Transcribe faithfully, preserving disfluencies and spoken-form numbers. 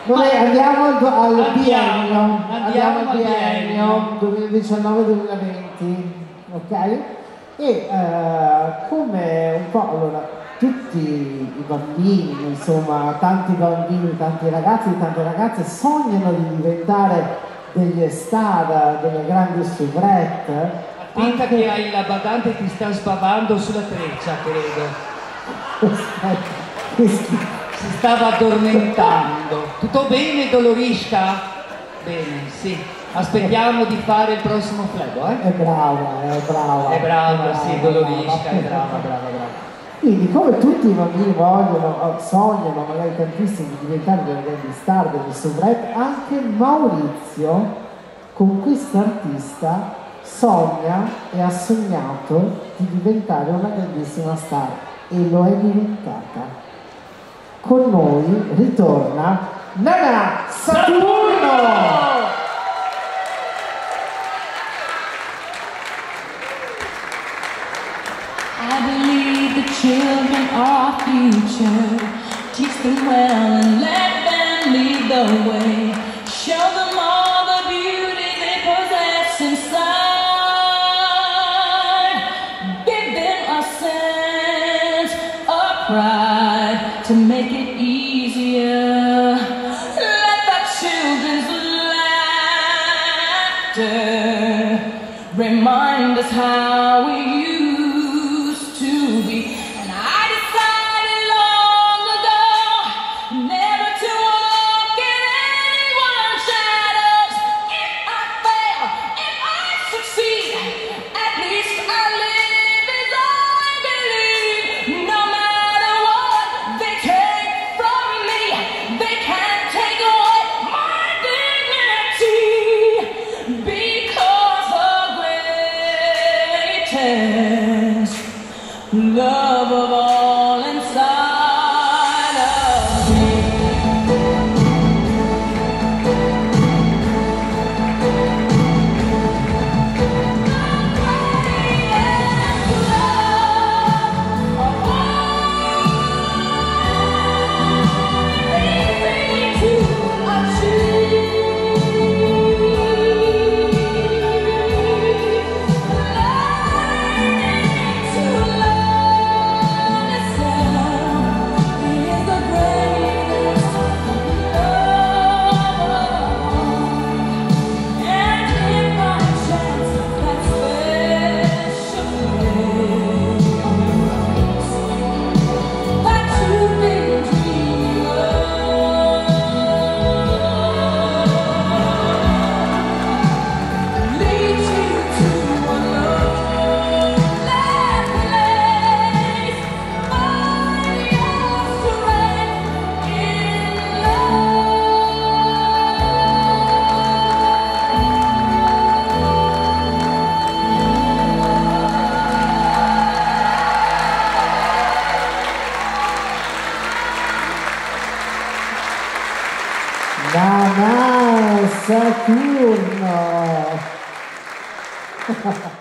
Noi andiamo al, al Andiamo, biennio, andiamo andiamo al al biennio duemiladiciannove duemilaventi, ok? E eh, come un po', allora, tutti i bambini, insomma, tanti bambini, tanti ragazzi e tante ragazze sognano di diventare delle star, delle grandi soubrette. Attenta anche... che hai la badante che ti sta sbavando sulla treccia, credo. Aspetta, che schifo. Si stava addormentando. Tutto bene, Dolorisca? Bene, sì. Aspettiamo di fare il prossimo flebo, eh? È brava, è brava. È brava, è sì, Dolorisca, è brava, brava, brava. Quindi, come tutti i bambini vogliono, sognano, magari tantissimi, di diventare delle grandi star, delle soubrette, anche Maurizio, con questa artista, sogna e ha sognato di diventare una grandissima star e lo è diventata. Con noi ritorna Nana Saturno! I believe the children are our future. Teach them well and let them lead the way. Show them all the beauty they possess inside. Give them a sense of pride to make it easier. Let the children's laughter remind us how we used to be. And I decided long ago never to walk in anyone's shadows. If I fail, if I succeed, at least I live as I believe. No matter what they take from me, they can't take away my dignity, because the greatest love of all inside of me. Nana Saturno!